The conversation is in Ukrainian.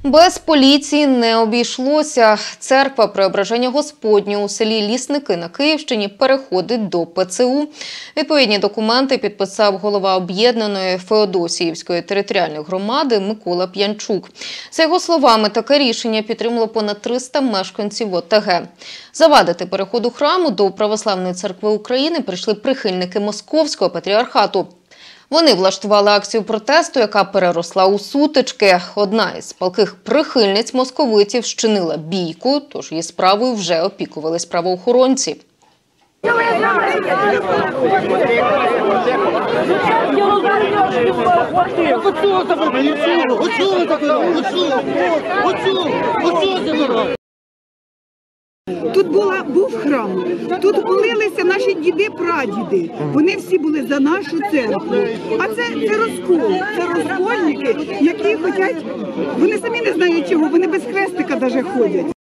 Без поліції не обійшлося. Церква Преображення Господнього у селі Лісники на Київщині переходить до ПЦУ. Відповідні документи підписав голова об'єднаної Феодосіївської територіальної громади Микола П'янчук. За його словами, таке рішення підтримало понад 300 мешканців ОТГ. Завадити переходу храму до Православної церкви України прийшли прихильники Московського патріархату. Вони влаштували акцію протесту, яка переросла у сутички. Одна із палких прихильниць московитів щинила бійку, тож її справою вже опікувались правоохоронці. Тут був храм, тут молилися наші діди-прадіди, вони всі були за нашу церкву. А це розкол, це розкольники, які хочуть, вони самі не знають чого, вони без хрестика навіть ходять.